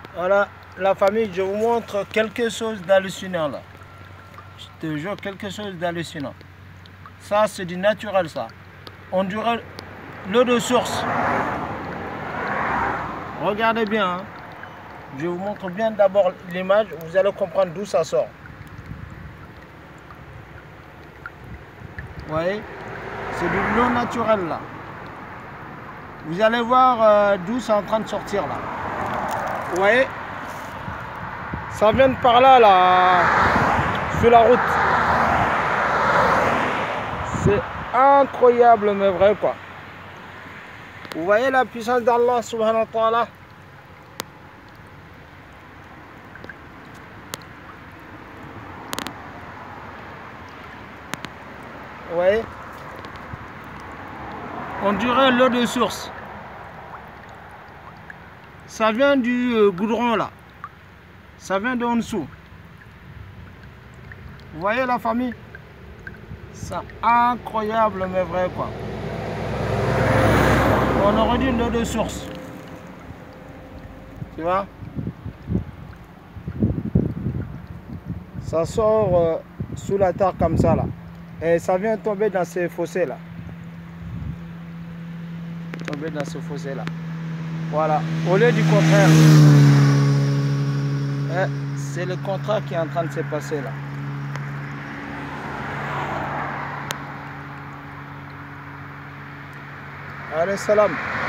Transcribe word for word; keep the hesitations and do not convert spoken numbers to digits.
Voilà, la famille, je vous montre quelque chose d'hallucinant là. Je te jure, quelque chose d'hallucinant. Ça, c'est du naturel, ça. On dirait l'eau de source. Regardez bien. Hein. Je vous montre bien d'abord l'image. Vous allez comprendre d'où ça sort. Vous voyez? C'est de l'eau naturelle là. Vous allez voir euh, d'où c'est en train de sortir là. Vous voyez? Ça vient de par là, là, sur la route. C'est incroyable, mais vrai quoi. Vous voyez la puissance d'Allah subhanahu wa ta'ala? Vous voyez? On dirait l'eau de source. Ça vient du euh, goudron là. Ça vient d'en dessous. Vous voyez la famille? C'est incroyable mais vrai quoi. On aurait dit l'eau de source. Tu vois? Ça sort euh, sous la terre comme ça là. Et ça vient tomber dans ces fossés là. Tomber dans ce fossé là. Voilà. Au lieu du contraire. Eh, c'est le contraire qui est en train de se passer là. Allez, salam.